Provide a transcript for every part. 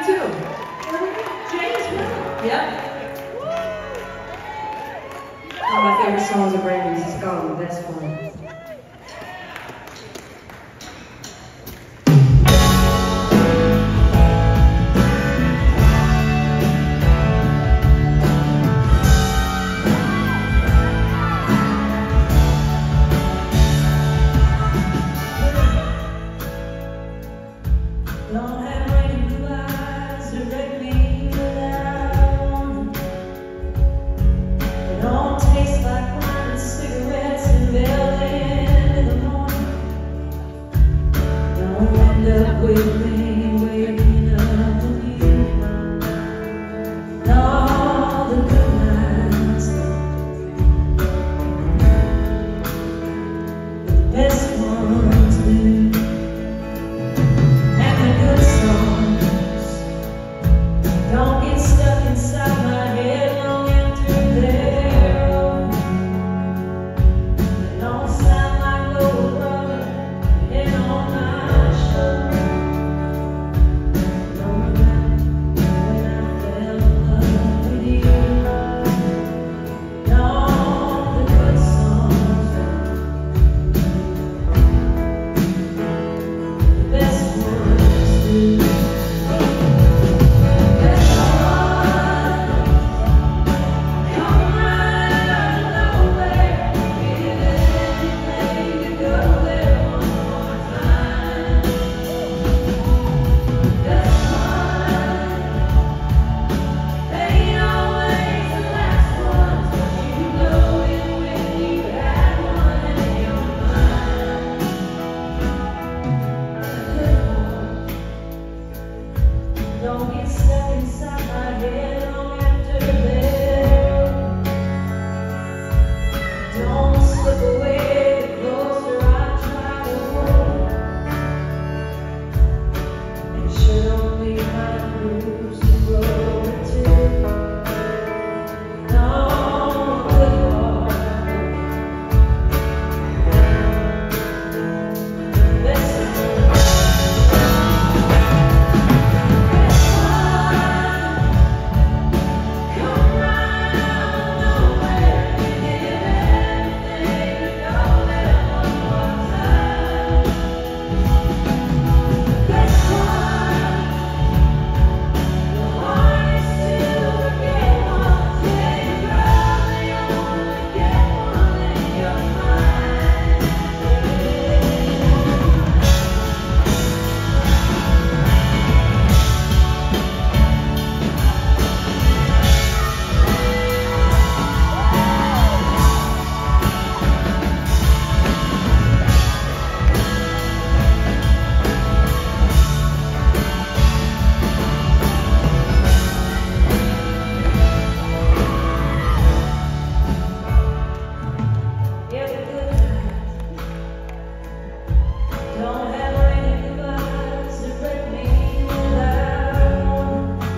too. Jay as well. Yep. One of my favorite songs of Brandy's is called The Best One. Don't have rain blue eyes to break me down. They don't taste like wine and cigarettes and Berlin in the morning. Don't end up with me waking up with you. And all the good nights, the best ones do. Don't get stuck inside my head long after they're over. They don't sound like gold rubber and on my shoulder. Don't remember when I fell in love with you. And all the good songs, the best ones do. Don't get stuck inside my head long after they're over. Don't slip away the closer I try to hold. And sure don't leave my bruise to grow too. No good heart. Best Don't have rainy goodbyes to break me down.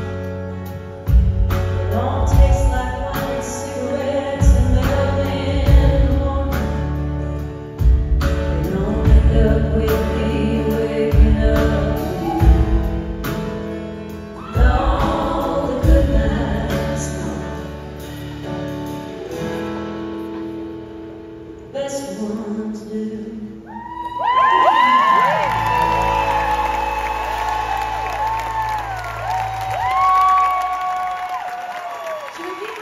They don't taste like wine and cigarettes and Berlin in the morning. They don't end up with me waking up with you. And all the good nights gone. Best ones do. Should we